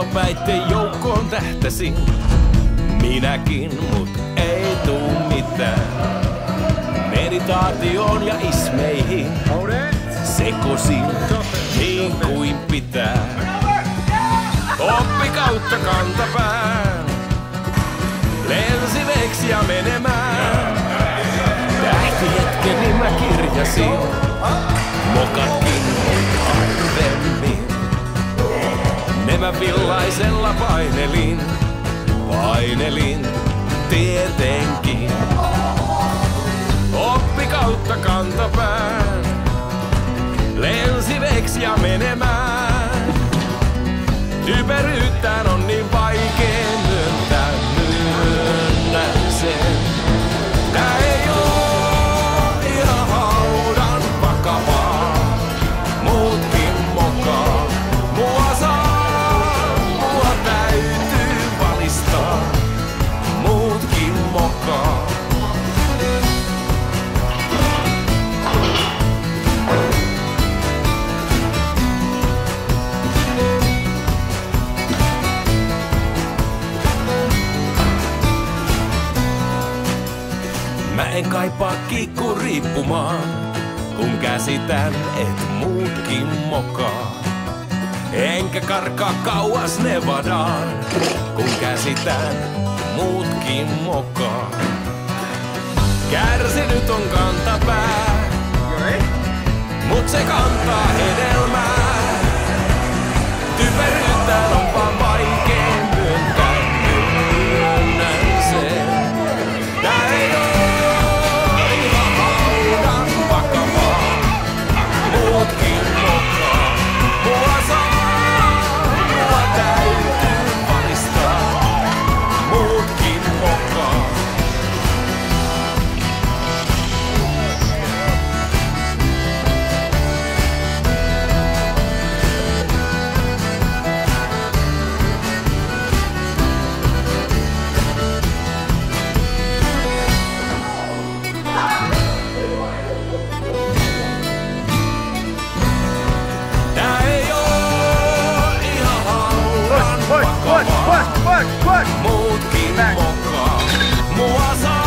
Halpapäitten joukkoon tähtäsin. Minäkin, mut ei tuu mitään. Meditaatioon ja ismeihin sekosin niin kuin pitää. Oppi kautta kantapään, lensi veksiä menemään. Tähtihetkeni mä kirjasin, mokatkin harvemmin. Ne mä villaisella painelin tietenkin. Oppi kautta kantapään, lensi veksiä menemään. Typeryyttään on niin vaikee myöntää, myönnän sen. Tää ei oo ihan haudan vakavaa, muutkin mokaa. Mua saa, mua täytyy valistaa, muutkin mokaa. Mä en kaipaa kiikku riippumaan, kun käsitän, et muutkin mokaa. Enkä karkaa kauas Nevadaan, kun käsitän, muutkin mokaa. Kärsinyt on kantapää, mut se kantaa hedelmää. Typeryyttään on vaan vaikee myöntää, myönnän sen. Tää ei oo ihan haudan vakavaa, muutkin mokaa. Mua saa, mua täytyy valistaa, muutkin mokaa. Tää ei oo ihan haudan vakavaa, muutkin mokaa. Mua saa